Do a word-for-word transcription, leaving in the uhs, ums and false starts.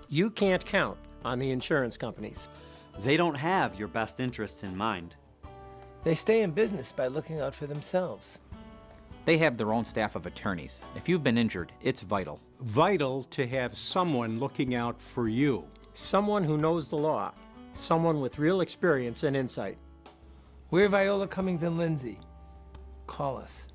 You can't count on the insurance companies. They don't have your best interests in mind. They stay in business by looking out for themselves. They have their own staff of attorneys. If you've been injured, it's vital. Vital to have someone looking out for you. Someone who knows the law. Someone with real experience and insight. We're Viola Cummings and Lindsay. Call us.